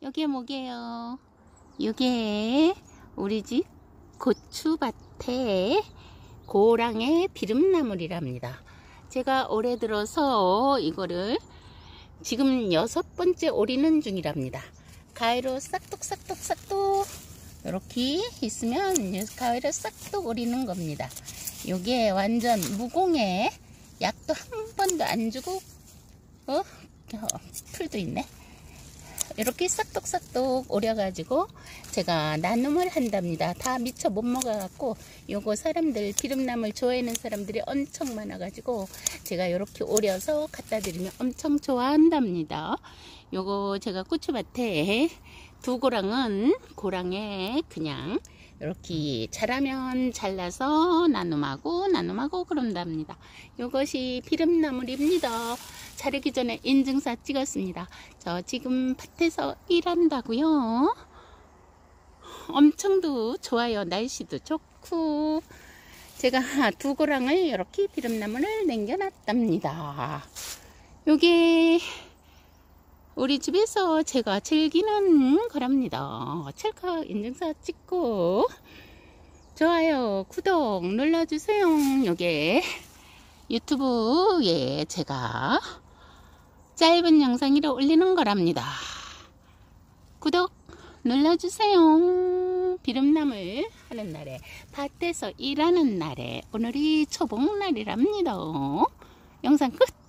요게 뭐게요? 요게 우리 집 고추밭에 고랑의 비름나물이랍니다. 제가 올해 들어서 이거를 지금 6번째 오리는 중이랍니다. 가위로 싹둑 이렇게 있으면 가위로 싹둑 오리는 겁니다. 요게 완전 무공해. 약도 한 번도 안 주고 풀도 있네. 이렇게 싹둑 오려가지고 제가 나눔을 한답니다. 다 미처 못 먹어갖고 요거 사람들 비름나물 좋아하는 사람들이 엄청 많아가지고 제가 이렇게 오려서 갖다 드리면 엄청 좋아한답니다. 요거 제가 고추밭에 두 고랑은 고랑에 그냥 이렇게 자라면 잘라서 나눔하고 그런답니다. 요것이 비름나물입니다. 자르기 전에 인증사 찍었습니다. 저 지금 밭에서 일한다고요. 엄청도 좋아요. 날씨도 좋고. 제가 두 고랑을 이렇게 비름나물을 남겨놨답니다. 요게 우리 집에서 제가 즐기는 거랍니다. 찰칵 인증사 찍고 좋아요, 구독 눌러주세요. 요게 유튜브에 제가 짧은 영상으로 올리는 거랍니다. 구독 눌러주세요. 비름나물 하는 날에 밭에서 일하는 날에 오늘이 초복날이랍니다. 영상 끝.